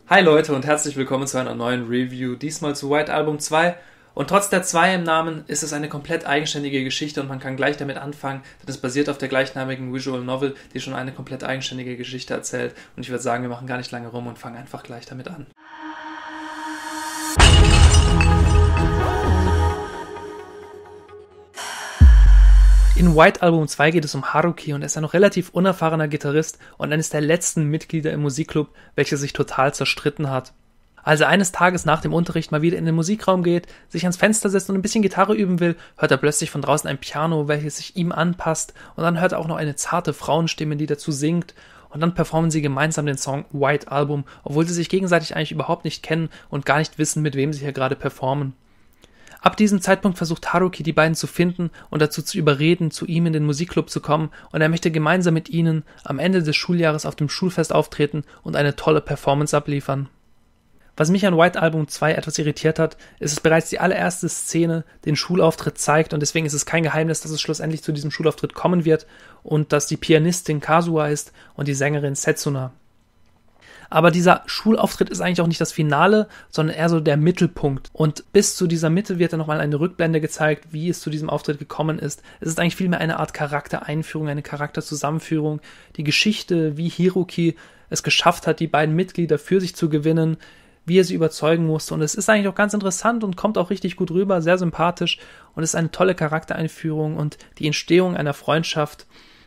Hi Leute und herzlich willkommen zu einer neuen Review, diesmal zu White Album 2. Und trotz der 2 im Namen ist es eine komplett eigenständige Geschichte und man kann gleich damit anfangen, denn es basiert auf der gleichnamigen Visual Novel, die schon eine komplett eigenständige Geschichte erzählt. Und ich würde sagen, wir machen gar nicht lange rum und fangen einfach gleich damit an. In White Album 2 geht es um Haruki und er ist ein noch relativ unerfahrener Gitarrist und eines der letzten Mitglieder im Musikclub, welcher sich total zerstritten hat. Als er eines Tages nach dem Unterricht mal wieder in den Musikraum geht, sich ans Fenster setzt und ein bisschen Gitarre üben will, hört er plötzlich von draußen ein Piano, welches sich ihm anpasst, und dann hört er auch noch eine zarte Frauenstimme, die dazu singt, und dann performen sie gemeinsam den Song White Album, obwohl sie sich gegenseitig eigentlich überhaupt nicht kennen und gar nicht wissen, mit wem sie hier gerade performen. Ab diesem Zeitpunkt versucht Haruki, die beiden zu finden und dazu zu überreden, zu ihm in den Musikclub zu kommen, und er möchte gemeinsam mit ihnen am Ende des Schuljahres auf dem Schulfest auftreten und eine tolle Performance abliefern. Was mich an White Album 2 etwas irritiert hat, ist es bereits die allererste Szene den Schulauftritt zeigt, und deswegen ist es kein Geheimnis, dass es schlussendlich zu diesem Schulauftritt kommen wird und dass die Pianistin Kazuha ist und die Sängerin Setsuna. Aber dieser Schulauftritt ist eigentlich auch nicht das Finale, sondern eher so der Mittelpunkt. Und bis zu dieser Mitte wird dann nochmal eine Rückblende gezeigt, wie es zu diesem Auftritt gekommen ist. Es ist eigentlich vielmehr eine Art Charaktereinführung, eine Charakterzusammenführung. Die Geschichte, wie Haruki es geschafft hat, die beiden Mitglieder für sich zu gewinnen, wie er sie überzeugen musste. Und es ist eigentlich auch ganz interessant und kommt auch richtig gut rüber, sehr sympathisch. Und es ist eine tolle Charaktereinführung und die Entstehung einer Freundschaft.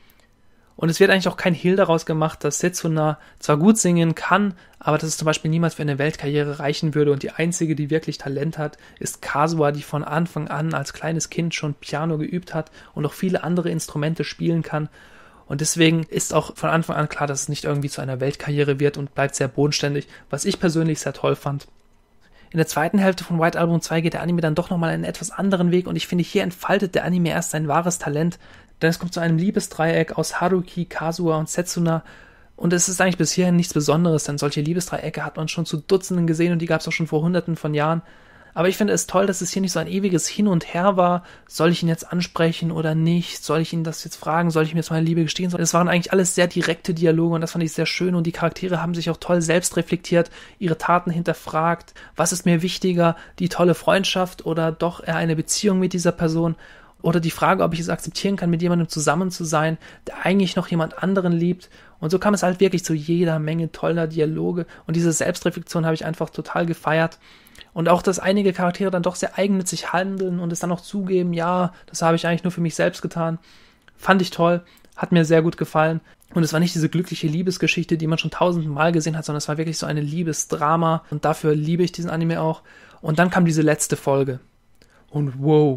Und es wird eigentlich auch kein Hehl daraus gemacht, dass Setsuna zwar gut singen kann, aber dass es zum Beispiel niemals für eine Weltkarriere reichen würde. Und die einzige, die wirklich Talent hat, ist Kazuha, die von Anfang an als kleines Kind schon Piano geübt hat und auch viele andere Instrumente spielen kann. Und deswegen ist auch von Anfang an klar, dass es nicht irgendwie zu einer Weltkarriere wird und bleibt sehr bodenständig, was ich persönlich sehr toll fand. In der zweiten Hälfte von White Album 2 geht der Anime dann doch nochmal einen etwas anderen Weg, und ich finde, hier entfaltet der Anime erst sein wahres Talent, denn es kommt zu einem Liebesdreieck aus Haruki, Kazuha und Setsuna, und es ist eigentlich bis hierhin nichts Besonderes, denn solche Liebesdreiecke hat man schon zu Dutzenden gesehen und die gab es auch schon vor Hunderten von Jahren. Aber ich finde es toll, dass es hier nicht so ein ewiges Hin und Her war. Soll ich ihn jetzt ansprechen oder nicht? Soll ich ihn das jetzt fragen? Soll ich ihm jetzt meine Liebe gestehen? Es waren eigentlich alles sehr direkte Dialoge und das fand ich sehr schön, und die Charaktere haben sich auch toll selbst reflektiert, ihre Taten hinterfragt. Was ist mir wichtiger? Die tolle Freundschaft oder doch eher eine Beziehung mit dieser Person? Oder die Frage, ob ich es akzeptieren kann, mit jemandem zusammen zu sein, der eigentlich noch jemand anderen liebt. Und so kam es halt wirklich zu jeder Menge toller Dialoge. Und diese Selbstreflexion habe ich einfach total gefeiert. Und auch, dass einige Charaktere dann doch sehr eigennützig handeln und es dann auch zugeben, ja, das habe ich eigentlich nur für mich selbst getan. Fand ich toll, hat mir sehr gut gefallen. Und es war nicht diese glückliche Liebesgeschichte, die man schon tausendmal gesehen hat, sondern es war wirklich so eine Liebesdrama. Und dafür liebe ich diesen Anime auch. Und dann kam diese letzte Folge. Und wow,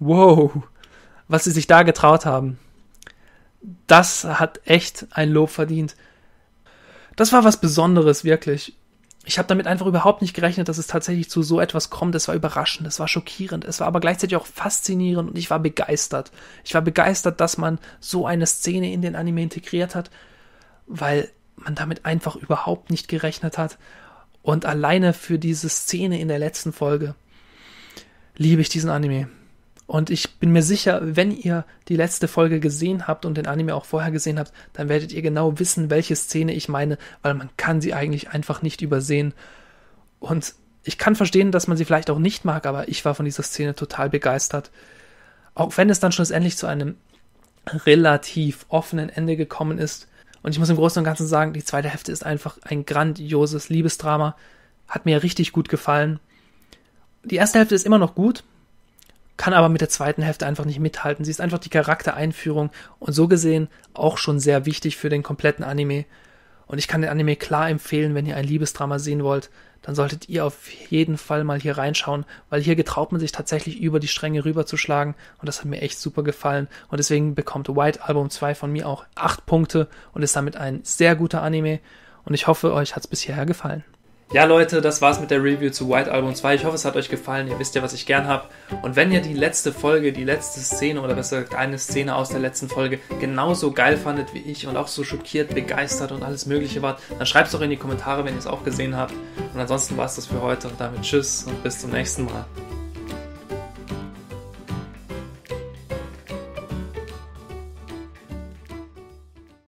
was sie sich da getraut haben. Das hat echt ein Lob verdient. Das war was Besonderes, wirklich. Ich habe damit einfach überhaupt nicht gerechnet, dass es tatsächlich zu so etwas kommt. Es war überraschend, es war schockierend, es war aber gleichzeitig auch faszinierend, und ich war begeistert. Ich war begeistert, dass man so eine Szene in den Anime integriert hat, weil man damit einfach überhaupt nicht gerechnet hat. Und alleine für diese Szene in der letzten Folge liebe ich diesen Anime. Und ich bin mir sicher, wenn ihr die letzte Folge gesehen habt und den Anime auch vorher gesehen habt, dann werdet ihr genau wissen, welche Szene ich meine, weil man kann sie eigentlich einfach nicht übersehen. Und ich kann verstehen, dass man sie vielleicht auch nicht mag, aber ich war von dieser Szene total begeistert. Auch wenn es dann schlussendlich zu einem relativ offenen Ende gekommen ist. Und ich muss im Großen und Ganzen sagen, die zweite Hälfte ist einfach ein grandioses Liebesdrama. Hat mir richtig gut gefallen. Die erste Hälfte ist immer noch gut, kann aber mit der zweiten Hälfte einfach nicht mithalten. Sie ist einfach die Charaktereinführung und so gesehen auch schon sehr wichtig für den kompletten Anime. Und ich kann den Anime klar empfehlen, wenn ihr ein Liebesdrama sehen wollt, dann solltet ihr auf jeden Fall mal hier reinschauen, weil hier getraut man sich tatsächlich über die Stränge rüberzuschlagen, und das hat mir echt super gefallen. Und deswegen bekommt White Album 2 von mir auch 8 Punkte und ist damit ein sehr guter Anime, und ich hoffe, euch hat es bis hierher gefallen. Ja Leute, das war's mit der Review zu White Album 2. Ich hoffe, es hat euch gefallen. Ihr wisst ja, was ich gern habe. Und wenn ihr die letzte Folge, die letzte Szene oder besser gesagt eine Szene aus der letzten Folge genauso geil fandet wie ich und auch so schockiert, begeistert und alles mögliche wart, dann schreibt es doch in die Kommentare, wenn ihr es auch gesehen habt. Und ansonsten war's das für heute und damit tschüss und bis zum nächsten Mal.